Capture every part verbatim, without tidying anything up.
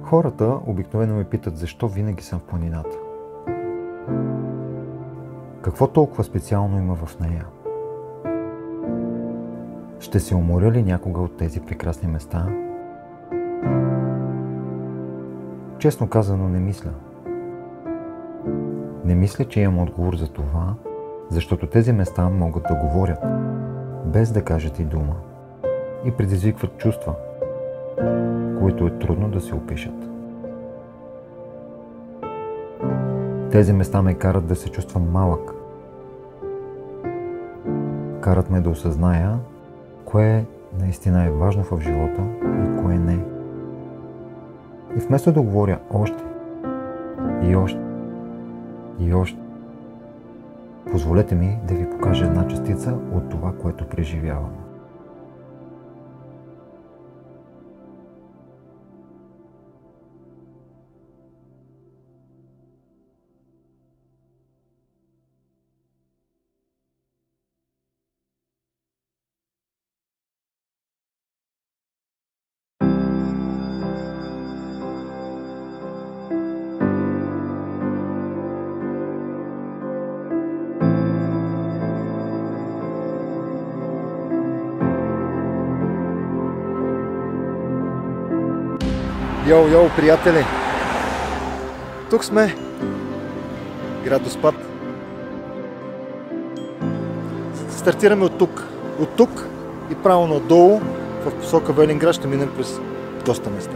Хората обикновено ме питат защо винаги съм в планината. Какво толкова специално има в нея? Ще се уморя ли някога от тези прекрасни места? Честно казано не мисля. Не мисля, че имам отговор за това, защото тези места могат да говорят, без да кажат и дума, и предизвикват чувства, които е трудно да се опишат. Тези места ме карат да се чувствам малък. Карат ме да осъзная кое наистина е важно в живота и кое не. И вместо да говоря още и още и още, позволете ми да ви покажа една частица от това, което преживявам. Йоу, йоу, приятели! Тук сме, град Доспат. Стартираме от тук. От тук и право надолу в посока Велинград ще минем през доста места.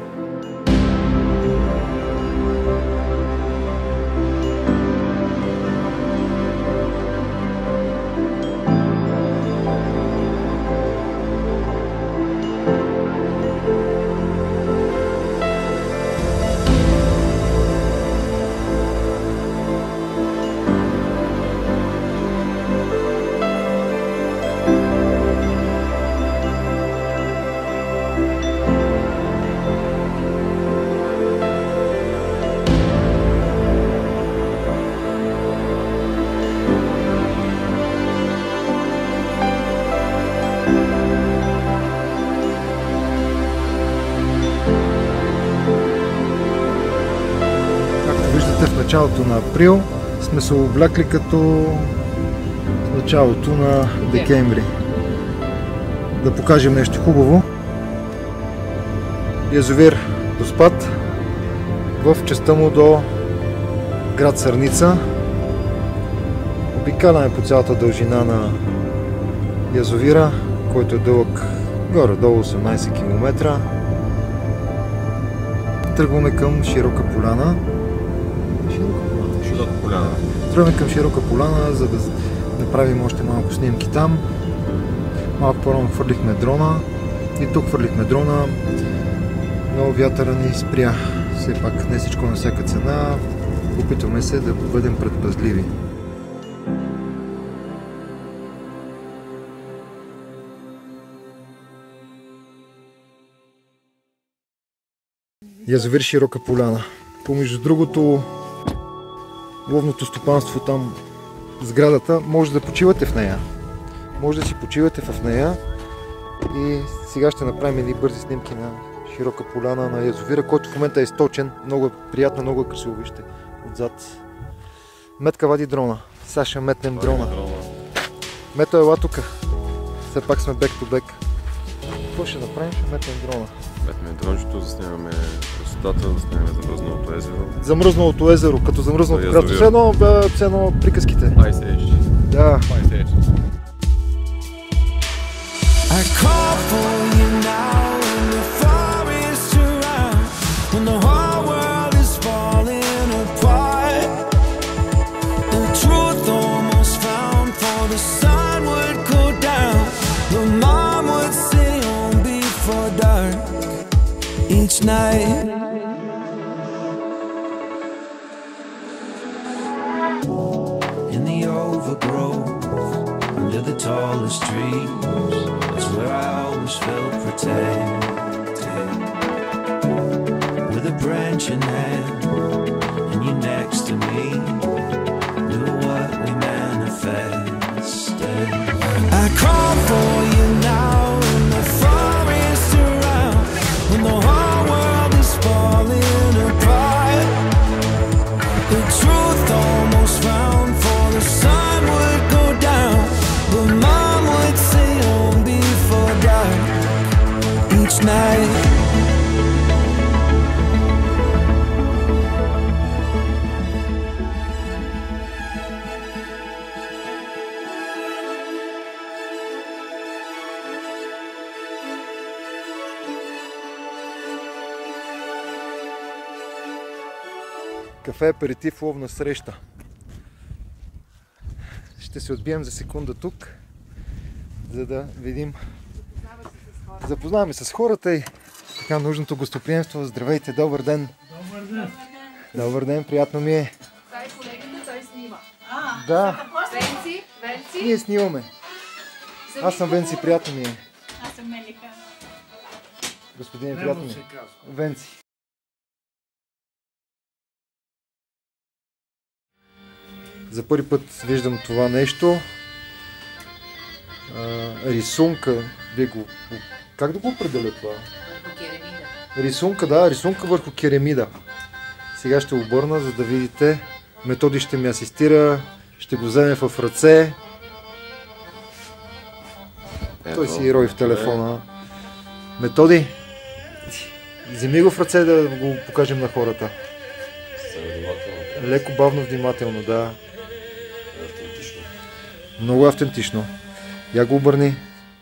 В началото на април сме се облякли като в началото на декември. Да покажем нещо хубаво. Язовир Доспат в частта му до град Сърница. Обикаляме по цялата дължина на язовира, който е дълъг горе-долу осемнайсет километра. Тръгваме към Широка поляна. Широка поляна. Тръгваме към Широка поляна, за да направим още малко снимки там. Малко по-рано хвърлихме дрона и тук хвърлихме дрона, но вятъра ни спря. Все пак не всичко на всяка цена. Опитваме се да бъдем предпазливи. Язовир Широка поляна. Помежду другото, ловното стопанство там, сградата, може да почивате в нея. Може да си почивате в нея и сега ще направим едни бързи снимки на Широка поляна, на язовира, който в момента е източен. Много е приятно, много е красиво, вижте отзад. Метка вади дрона. Сега ще метнем дрона. Мето, ела тук. Все пак сме бек to бек. Какво ще направим? Ще метнем дрона. Метнем дрончето, заснемаме красотата, заснемаме замръзналото езеро. Замръзналото езеро, като замръзналото град. Все едно, все едно приказките. Ice Age. Да. Ice Age. I call for you now when the forest around, when the whole world is falling apart. The truth almost found, for the sun would go down. Your mom would say home before dark each night. In the overgrowth, under the tallest trees, that's where I always felt protected. With a branch in hand, and you next to me, knew what we manifested. I call for you now in the forest around, when the whole world is falling Кафе, аперитив, ловна среща. Ще се отбием за секунда тук, за да видим. Запознаваме се с хората и така нужното гостоприемство. Здравейте, добър ден! Добър ден! Добър ден, приятно ми е. Това е колегата, той снима. А, Да, Венци, Венци. ние снимаме. Аз съм Венци, приятно ми е. аз съм Мелика. Господин, приятно ми Немо е. се казва. Венци. За първи път виждам това нещо. А, рисунка. Би го... Как да го определя това? Рисунка, да, рисунка върху керамида. Сега ще обърна, за да видите. Методи ще ми асистира. Ще го вземе в ръце. Той си рой в телефона. Методи, вземи го в ръце да го покажем на хората. Леко, бавно, внимателно, да. Автентично. Много автентично. Я го обърни.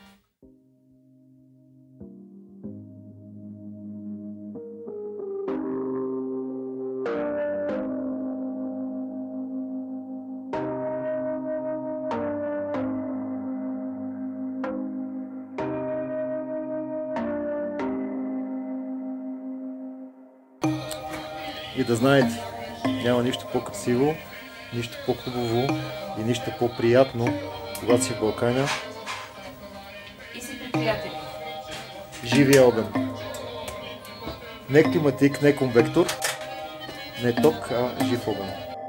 И да знаете, няма нищо по-красиво, нищо по-хубаво и нищо по-приятно, когато си в Балканя. И си при приятели. Живия огън. Не климатик, не конвектор, не ток, а жив огън.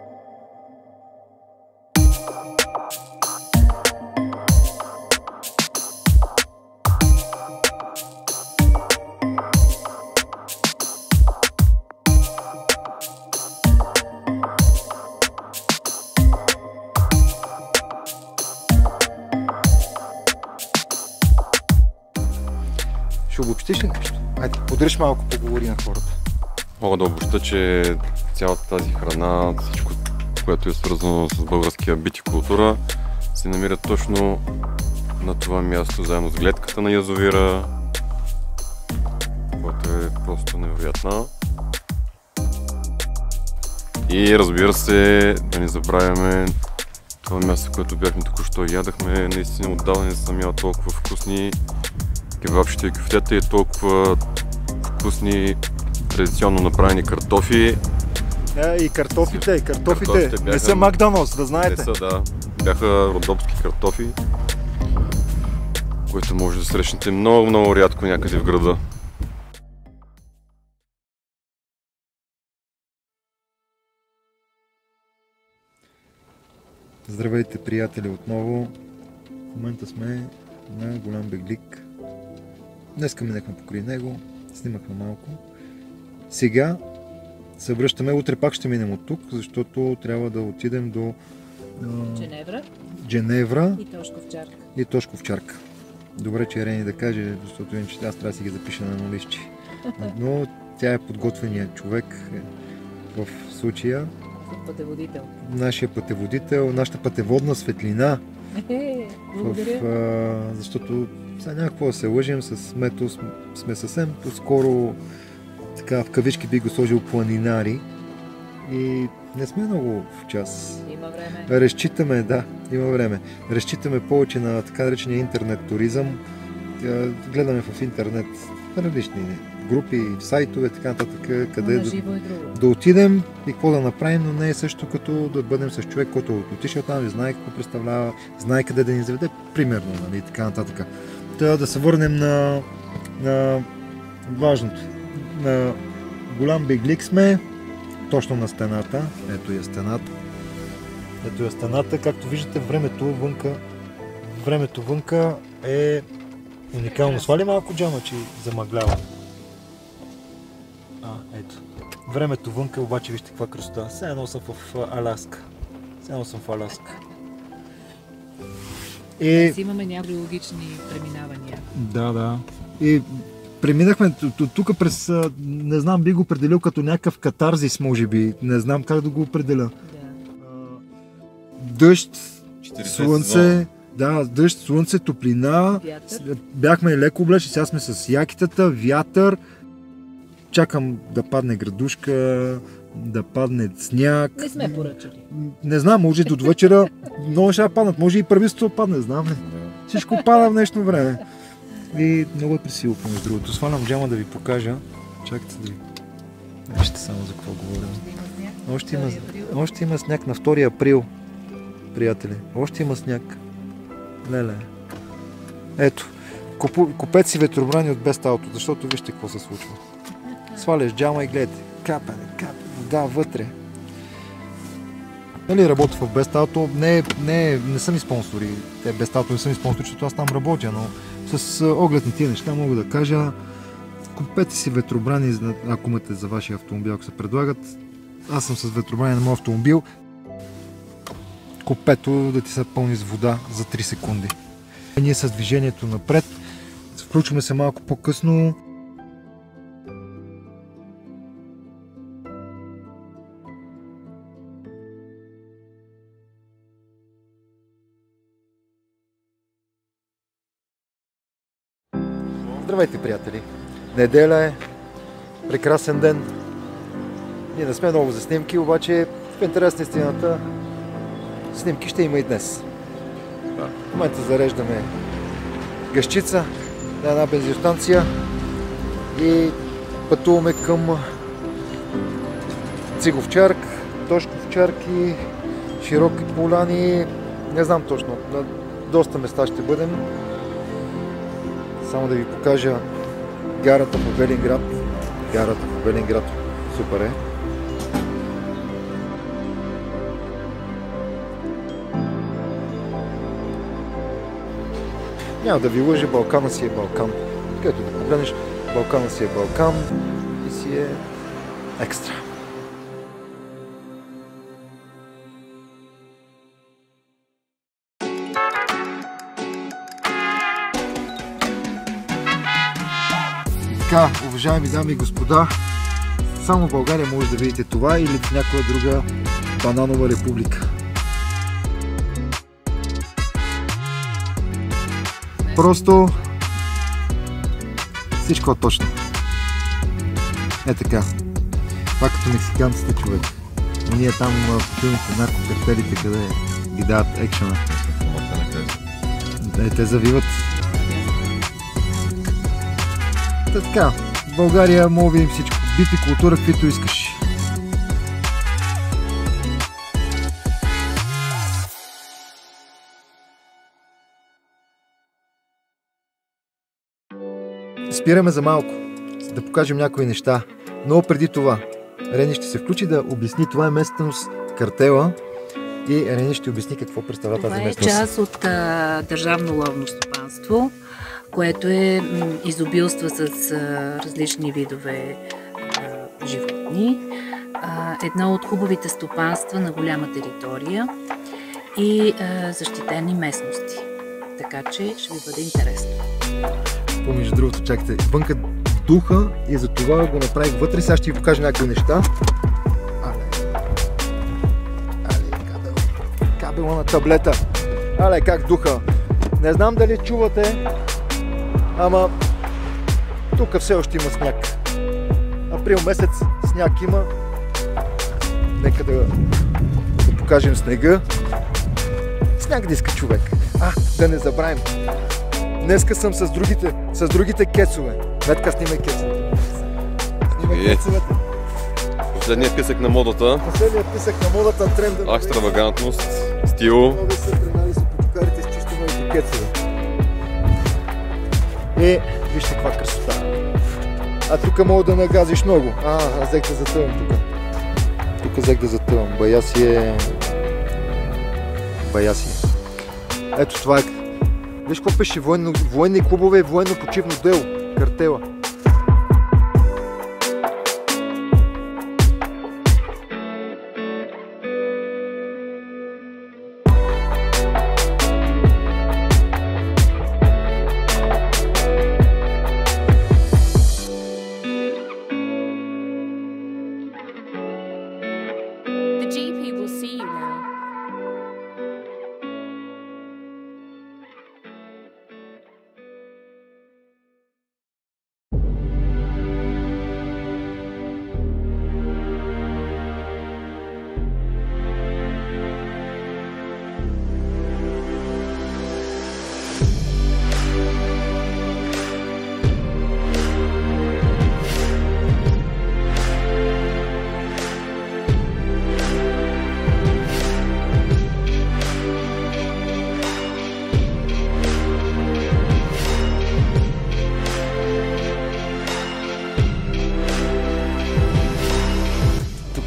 Ще обобщиш ли нещо? Айде, подръж малко, поговори на хората. Мога да обобща, че цялата тази храна, всичко, което е свързано с българския бит и култура, се намира точно на това място, заедно с гледката на язовира, която е просто невероятна. И разбира се, да не забравяме това място, което бяхме току-що и ядахме. Наистина отдавна не съм ял толкова вкусни кебабчета и кюфтета и толкова вкусни традиционно направени картофи. А, и картофите, и картофите, Картофите бяха- не са Макдоналдс, да знаете. Те са, да, бяха родопски картофи, които може да срещнете много, много рядко някъде в града. Здравейте, приятели, отново. В момента сме на Голям Беглик. Днеска минахме покрай него, снимахме малко. Сега се връщаме, утре пак ще минем от тук, защото трябва да отидем до а, Женевра Дженевра и Тошковчарка. и Тошковчарка. Добре, че Рени да каже, защото иначе аз трябва да си ги запиша на едно листче. Но тя е подготвеният човек в случая. Пътеводител. Нашия пътеводител, нашата пътеводна светлина. Е, благодаря. В, а, защото сега няма какво да се лъжим, с Мето сме съвсем по-скоро, така в кавички би го сложил, планинари и не сме много в час. Има време. Разчитаме, да, има време. Разчитаме повече на така наречения интернет туризъм. Тя- Гледаме в интернет различни групи, сайтове, така нататък, къде Но на да, живо е друго. да отидем и какво да направим, но не е също като да бъдем с човек, който е отишъл там и знае какво представлява, знае къде да ни заведе, примерно, нали, така нататък. Трябва да се върнем на, на важното. На Голям Беглик сме, точно на стената. Ето я стената. Ето я стената. Както виждате, времето вънка, времето вънка е уникално. Свали малко джама, че замъглява. А, ето. Времето вънка, обаче вижте каква красота. Все едно съм в а, Аляска. Все едно съм в Аляска. И... Си имаме някои логични преминавания. Да, да. И преминахме тук през, а, не знам, би го определил като някакъв катарзис, може би. Не знам как да го определя. Да. А, Дъжд, четиридесет слънце, сезона. да, дъжд, слънце, топлина. Вятър. Бяхме леко облечени, сега сме с якитата, вятър. Чакам да падне градушка, да падне сняг. Не сме поръчали. Не знам, може до вечера много ще паднат, може и правителството падне, знам ли. Всичко пада в днешно време. И много е пресило, между другото. Свалям джама да ви покажа. Чакайте да ви... Вижте само за какво говорим. Още има, още има сняг на втори април, приятели. Още има сняг. Леле. Ето, купу, купете си ветробрани от без талото, защото вижте какво се случва. Сваляш джама и гледате. Капане, капане, вода вътре. Нали, работя в Бесталто, не, не, не са ми спонсори, те Бесталто не са ми спонсори, защото аз там работя, но с оглед на тия неща мога да кажа, купете си ветробрани, ако имате за вашия автомобил, ако се предлагат. Аз съм с ветробрани на моят автомобил. Купето да ти се пълни с вода за три секунди. Ние с движението напред, включваме се малко по-късно. Здравейте, приятели! Неделя е, прекрасен ден. Ние не сме много за снимки, обаче в интерес на истината снимки ще има и днес. Да. В момента зареждаме гъщица на една бензиностанция и пътуваме към Циговчарк, Тошковчарк и Широки поляни. Не знам точно, на доста места ще бъдем. Само да ви покажа гарата в Велинград. Гарата в Велинград. Супер е. Няма да ви лъжа, Балкана си е Балкан. Където да погледнеш, Балкана си е Балкан и си е екстра. Така, уважаеми дами и господа, само в България може да видите това или в някоя друга бананова република. Просто всичко е точно. Е така. Това като мексиканците, човек. И ние там в филмите наркокартелите, къде ги дават екшена. Е, те завиват. Та така, в България мога видим всичко. Бити култура, каквито искаш. Спираме за малко, за да покажем някои неща. Но преди това, Рени ще се включи да обясни, това е местност Картела и Рени ще обясни какво представлява тази местност. Това е част от а, държавно ловно стопанство, което е м, изобилства с а, различни видове а, животни. А, едно от хубавите стопанства на голяма територия и а, защитени местности. Така че ще ви бъде интересно. Помежду другото, чакайте, вънка духа и за това го направих вътре. Сега ще ви покажа някакви неща. Але, але, кабел, кабела на таблета. Але, как духа. Не знам дали чувате, ама тук все още има сняг. Април месец сняг има. Нека да, да покажем снега. Сняг да иска човек. А, да не забравим. Днеска съм с другите, с другите кецове. Метка, снимай кецовете. Снимай Е. кецовете. Последният писък на модата. Последният писък на модата, тренда. Екстравагантност, стил. Много са тренали са потокарите с чисто новите кецове. И вижте каква красота. А тук мога да нагазиш много. А, аз взех да затъвам тук. Тук взех да затъвам. Бая си е... Бая си е. Ето това е. Виж какво пише, военно, военни клубове и военно почивно дело, Картела.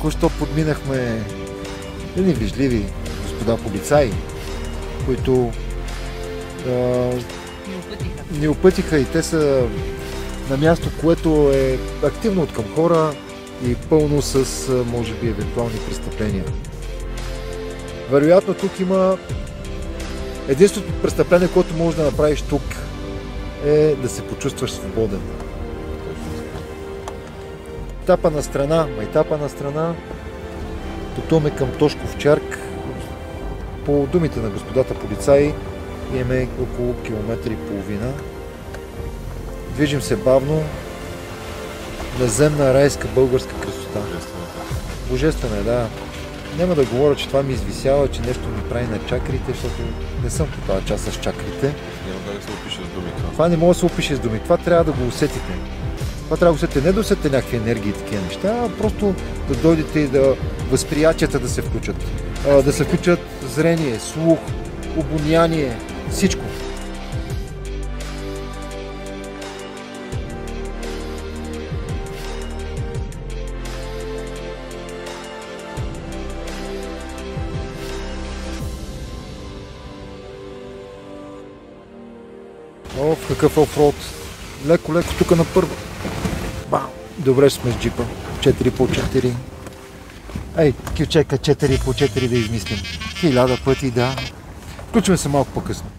току-що подминахме едни вижливи господа полицаи, които а, ни опътиха и те са на място, което е активно от към хора и пълно с, може би, евентуални престъпления. Вероятно тук има единственото престъпление, което можеш да направиш тук, е да се почувстваш свободен. Етапа на страна, майтапа на страна, пътуваме към Тошков чарк. По думите на господата полицаи имаме около километър и половина. Движим се бавно, наземна райска българска красота. Божествена е, да. Няма да говоря, че това ми извисява, че нещо ми прави на чакрите, защото не съм по тази част с чакрите. Няма да се опише с думи това. Това не може да се опише с думи. Това трябва да го усетите. Това трябва да го усетите. Не да усетите някакви енергии и такива неща, а просто да дойдете и да възприятията да се включат. А, да се включат зрение, слух, обоняние, всичко. О, в какъв офроуд. Леко, леко тук на първо. Бам! Добре сме с джипа. четири по четири. Ей, кючека четири по четири да измислим. Хиляда пъти, да. Включваме се малко по-късно.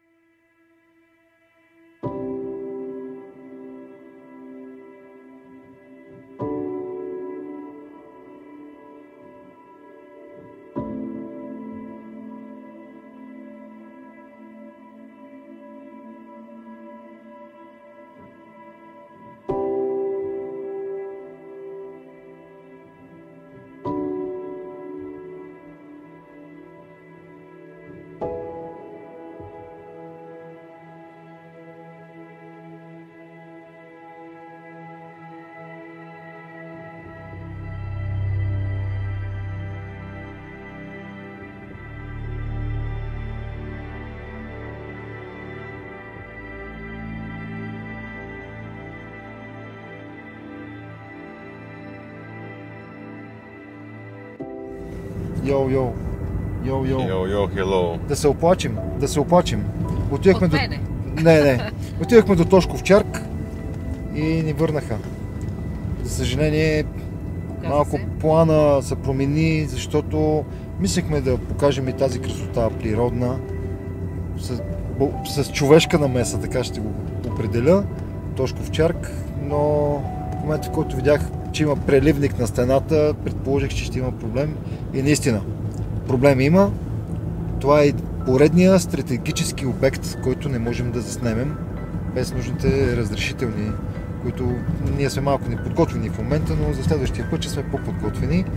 Йоу, йоу. Йоу, йоу. Йо, йо, хело. Да се оплачим, да се оплачим. Отивахме От до... мене. Не, не. Отивахме до Тошков чарк и ни върнаха. За съжаление, Показа малко се. плана се промени, защото мислехме да покажем и тази красота природна, с, бо- с човешка намеса, така ще го определя, Тошков чарк, но в момента, в който видях, че има преливник на стената, предположих, че ще има проблем и наистина проблем има. Това е поредния стратегически обект, който не можем да заснемем без нужните разрешителни, които ние сме малко неподготвени в момента, но за следващия път ще сме по-подготвени.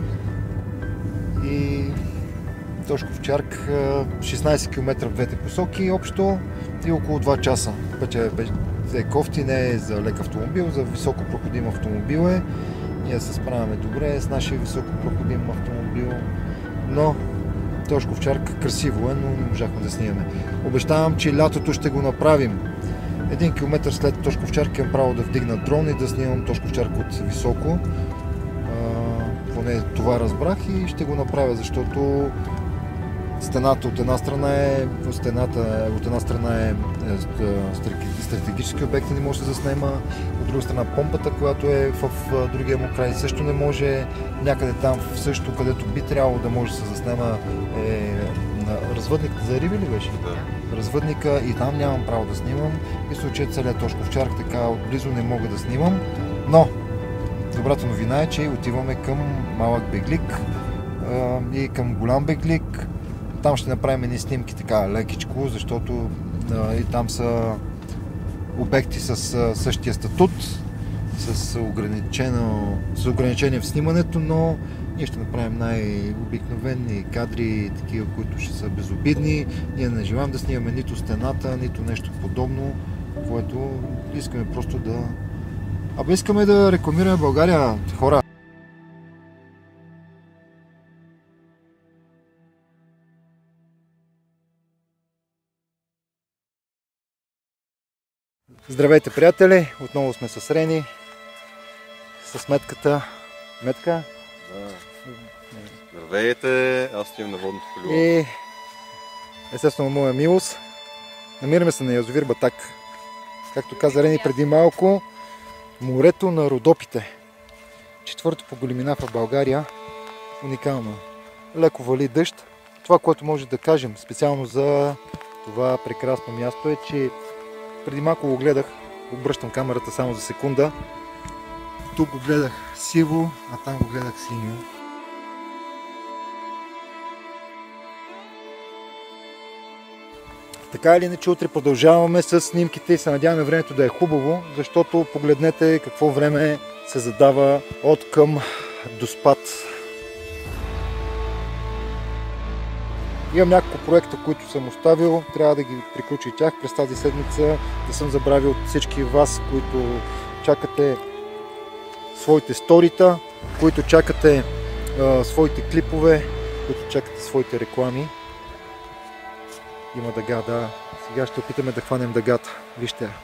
И Тошков чарк, шестнайсет километра в двете посоки общо и около два часа. Пътя е кофти, не е за лек автомобил, за високо проходим автомобил е. Ние се справяме добре с нашия високо проходим автомобил, но Тошков чарк красиво е, но не можахме да снимаме. Обещавам, че лятото ще го направим. Един километър след Тошков чарк имам право да вдигна дрон и да снимам Тошков чарк от високо. А, поне това разбрах и ще го направя, защото стената от една страна е, стената, от една страна е, е стратегически обект и не може да се заснема, от друга страна помпата, която е в, в другия му край, също не може, някъде там също, където би трябвало да може да се заснема е на развъдник за риби ли беше? Да. Развъдника и там нямам право да снимам и в случая целият Тошков чарк, така отблизо не мога да снимам, но добрата новина е, че отиваме към малък беглик а, и към голям беглик. Там ще направим едни снимки така лекичко, защото а, и там са обекти с а, същия статут, с, ограничено, с ограничение в снимането, но ние ще направим най-обикновени кадри, такива, които ще са безобидни. Ние не желаем да снимаме нито стената, нито нещо подобно, което искаме просто да... Абе искаме да рекламираме България, хора! Здравейте, приятели! Отново сме с Рени, с метката. Метка? Здравейте, аз стоим на водното колело. И естествено моя милост. Намираме се на язовир Батак. Както каза Рени преди малко, морето на Родопите. Четвърто по големина в България. Уникално. Леко вали дъжд. Това, което може да кажем специално за това прекрасно място е, че преди малко го гледах, обръщам камерата само за секунда. Тук го гледах сиво, а там го гледах синьо. Така или иначе, утре продължаваме с снимките и се надяваме времето да е хубаво, защото погледнете какво време се задава от към до спад. Имам няколко проекта, които съм оставил, трябва да ги приключа и тях през тази седмица. Не съм забравил от всички вас, които чакате своите сторита, които чакате а, своите клипове, които чакате своите реклами. Има дъга, да. Сега ще опитаме да хванем дъгата. Вижте я.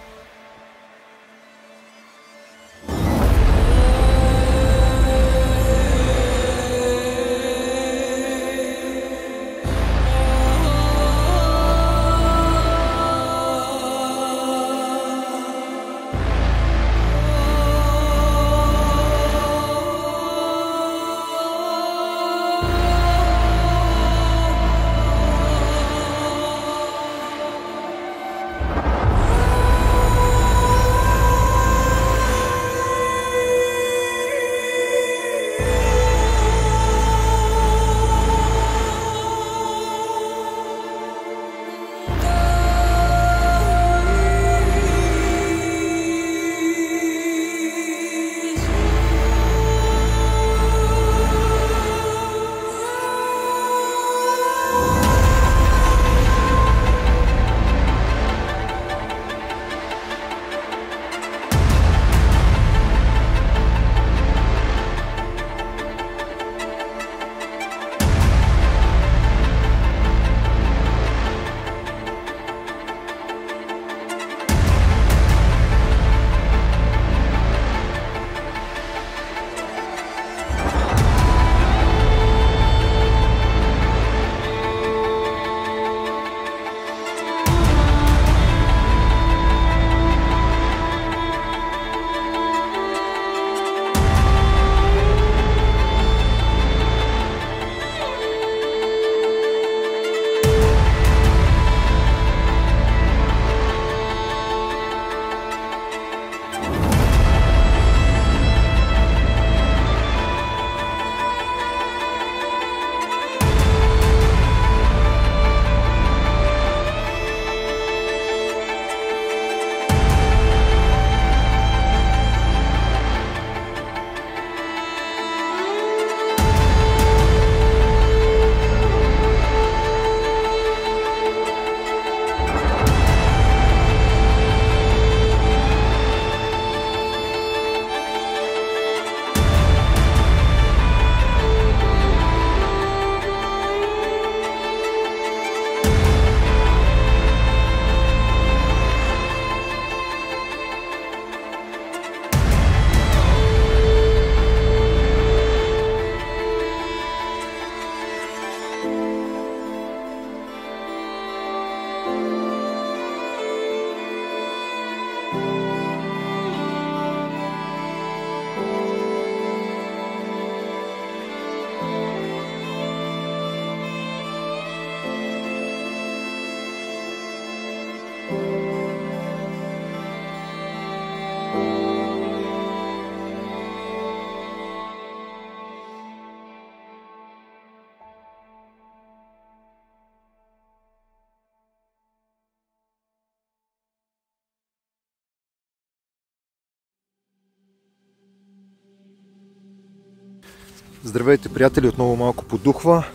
Здравейте, приятели, отново малко подухва,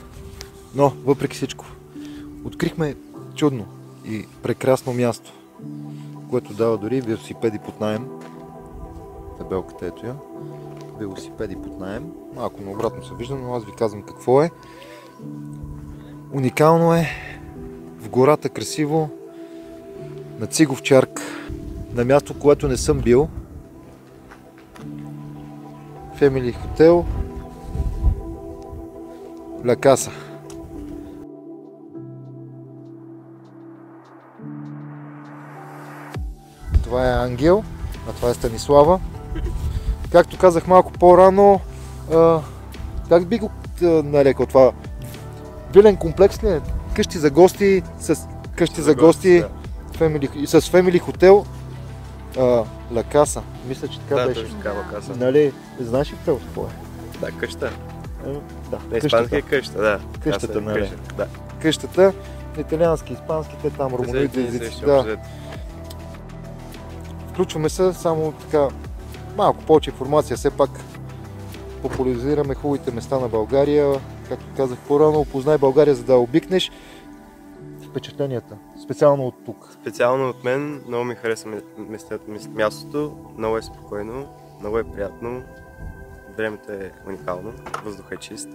но въпреки всичко открихме чудно и прекрасно място, което дава дори велосипеди под наем. Табелката ето я. Велосипеди под наем. Малко наобратно се вижда, но аз ви казвам какво е. Уникално е, в гората красиво, на Цигов чарк, на място, което не съм бил. Family Hotel. La Casa. Това е Ангел, а това е Станислава. Както казах малко по-рано, а, как би го а, нарекал това? Вилен комплекс ли е? Къщи за гости, с къщи за гости, family, с Family Hotel. La Casa. Мисля, че така да, беше. точно така, La Casa. Нали, знаеш ли какво е? Да, къща. Е, да, На испански е къща, да. Къщата, нали? Къща, да. Къщата, италиански, испански, те там романоидни езици. Да. Включваме се само така малко повече информация, все пак популяризираме хубавите места на България. Както казах по-рано, опознай България, за да обикнеш. Впечатленията, специално от тук. Специално от мен, много ми хареса мястото, много е спокойно, много е приятно, времето е уникално, въздухът е чист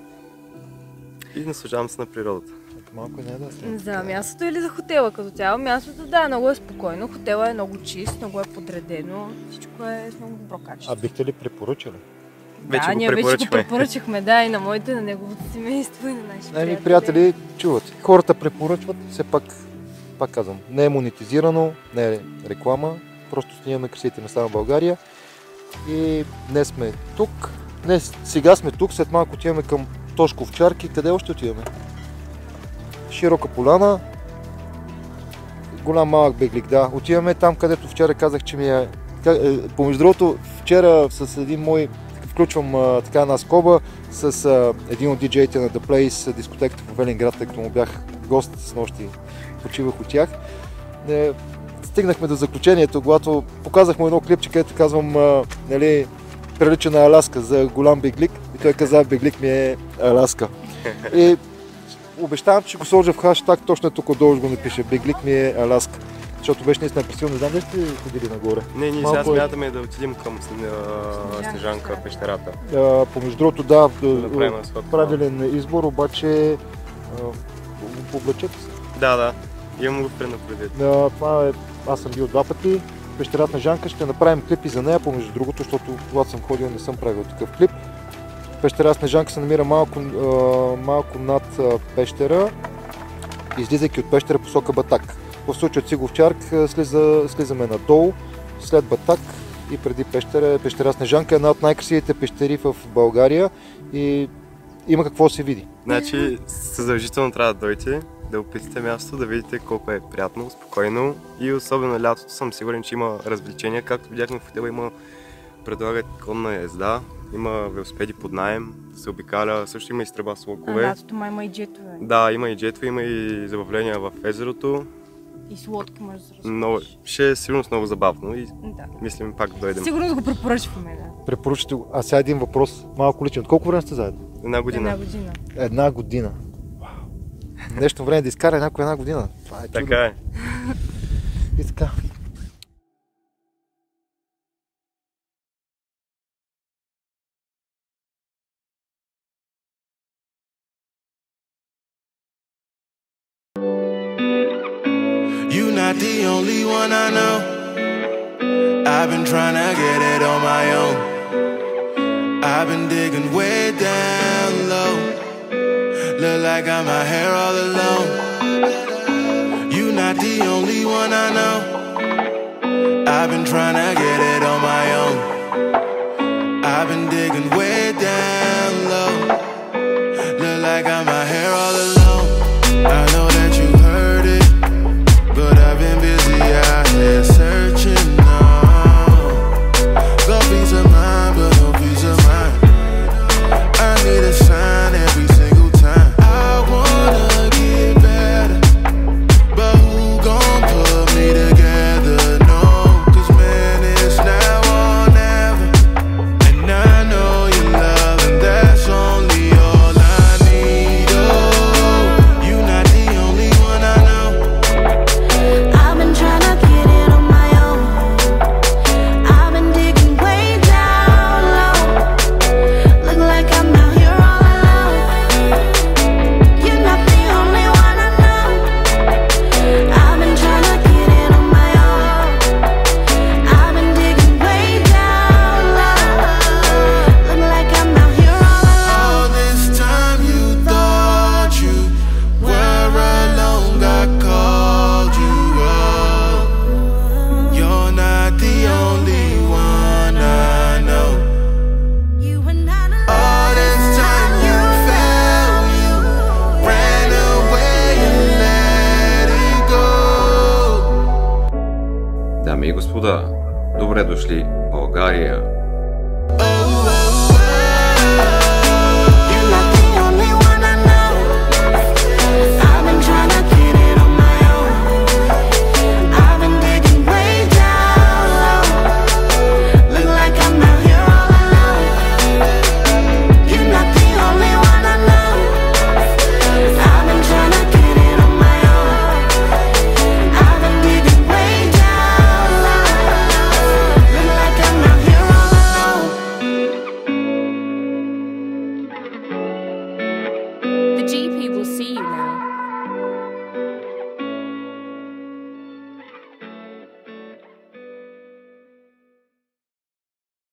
и наслаждавам се на природата. Малко не е да се. За мястото или за хотела като цяло? Мястото, да, много е спокойно, хотела е много чист, много е подредено, всичко е с много добро качество. А бихте ли препоръчали? Вече да, го ние вече го препоръчахме. препоръчахме, да, и на моите, на неговото семейство, и на нашите приятели. Еми, приятели, чуват. Хората препоръчват, все пак, пак казвам, не е монетизирано, не е реклама, просто снимаме красивите места на България. И днес сме тук. Днес, сега сме тук, след малко отиваме към Тошков чарки. Къде още отиваме? Широка поляна. Голям малък беглик, да. Отиваме там, където вчера казах, че ми е... Помежду другото, вчера с един мой включвам а, така една скоба с а, един от диджеите на The Place, дискотеката в Велинград, тъй като му бях гост с нощи, почивах от тях. Не, стигнахме до заключението, когато показах му едно клипче, където казвам, а, нали, прилича на Аляска за голям беглик, и той каза, беглик ми е Аляска. И обещавам, че го сложа в хаштаг, точно тук отдолу го напише, беглик ми е Аляска. Защото беше наистина пресилно. Не знам дали сте ходили нагоре. Не, ние Малко сега е- смятаме да отидем към а, Снежанка, пещерата. А, помежду другото, да, Да направим сходка. правилен избор, обаче а, облачете се. Да, да. Имам го предупредит. А, това е, аз съм бил два пъти. Пещерата на Жанка, ще направим клипи за нея, помежду другото, защото когато съм ходил не съм правил такъв клип. Пещера Снежанка се намира малко, а, малко над а, пещера, излизайки от пещера посока Батак. В случая от Сиговчарк слиза, слизаме надолу, след Батак и преди пещера, пещера Снежанка е една от най-красивите пещери в България и има какво да се види. Значи, задължително трябва да дойдете, да опитате място, да видите колко е приятно, спокойно и особено лятото съм сигурен, че има развлечения. Както видяхме в хотела, има предлагат конна езда, има велосипеди под наем, да се обикаля, също има и стрелба с А лукове. лятото май има и джетове. Да, има и джетове, има и забавления в езерото. И с лодки може да се разходиш. Много, ще е сигурно много забавно и Да. мислим пак да дойдем. Сигурно да го препоръчваме, да. Препоръчате го. А сега един въпрос, малко личен. От колко време сте заедно? Една година. Една година. Една година. Вау. Днешно време да изкара някой една година. Това е чудо. Така е. И така. You're not the only one I know. I've been trying to get it on my own. I've been digging way down low. Look like I got my hair all alone. You're not the only one I know. I've been trying to get it on my own. I've been digging way down low. Look like I got my hair all alone. I know that you heard it, but I've been busy out here searching now. Got peace of mind, but no peace of mind. I need a sign every single time. I wanna get better, but who gon' put me together? No, 'cause man, it's now or never. And I know you господа, добре дошли в България! The G P will see you now.